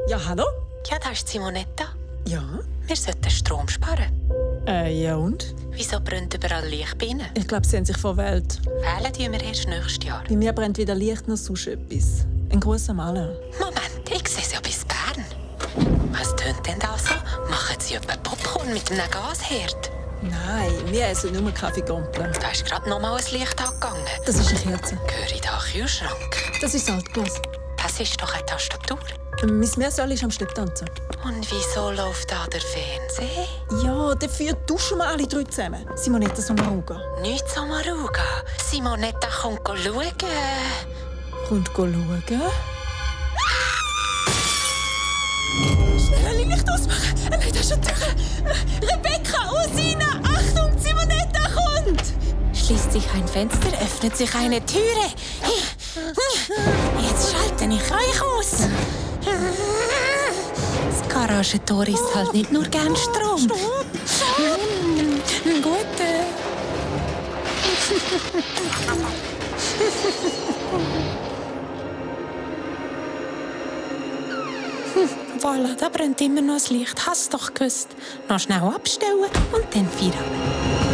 Ja, hallo? Ja, da ist Simonetta. Ja? Wir sollten Strom sparen. Ja und? Wieso brennt überall Licht bei Ihnen? Ich glaube, sie haben sich verwählt. Wählen tun wir erst nächstes Jahr. Bei mir brennt weder Licht noch sonst etwas. Ein grosser Maler. Moment, ich sehe es ja bis Bern. Was tönt denn da so? Machen Sie etwa Popcorn mit einem Gasherd? Nein, wir essen nur Kaffeegompeln. Da ist gerade noch mal ein Licht angegangen. Das ist eine Kerze. Höre ich da einen Kühlschrank? Das ist Altglas. Das ist doch eine Tastatur. Mein Meersäule ist am Stepptanzen. Und wieso läuft da der Fernseher? Ja, dafür duschen wir alle drei zusammen. Simonetta Sommaruga. Nichts Sommaruga. Simonetta kommt schauen. Kommt schauen. Schnell Licht ausmachen. Nein, das ist eine Tür. Rebecca, Usina, Achtung, Simonetta kommt! Schließt sich ein Fenster, öffnet sich eine Türe. Jetzt schalte ich euch aus. Das Garagentor ist halt nicht nur gern Strom. Gute. Voilà, da brennt immer noch das Licht. Hast doch gewusst. Noch schnell abstellen und dann Feierabend.